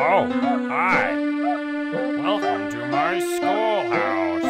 Oh, hi. Welcome to my schoolhouse.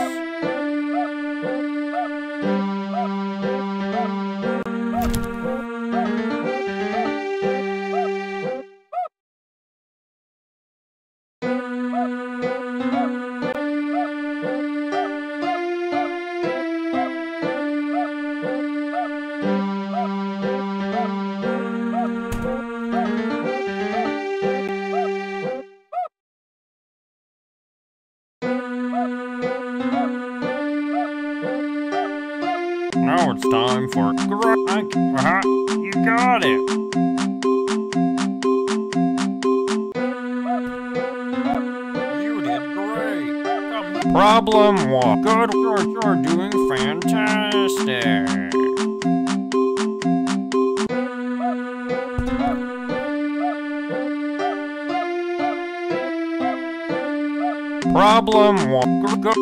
Now it's time for you got it. You did great. Problem one. Good, you're doing fantastic. Problem one. Good.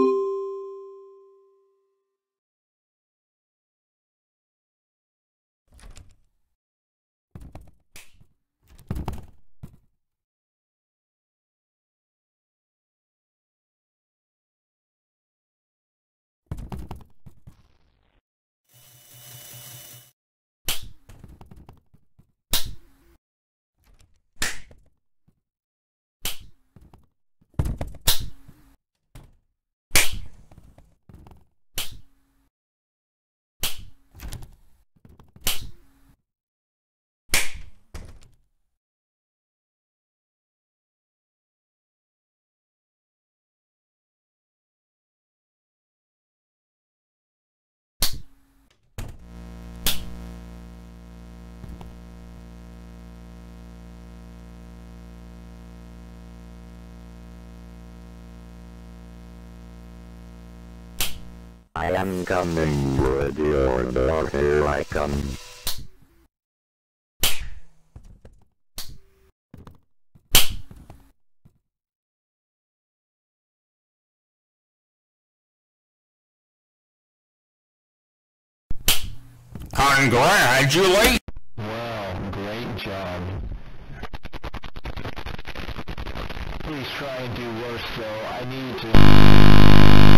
I am coming, would your door, here I come. Congratulations! Well, great job. Please try and do worse though, I need to...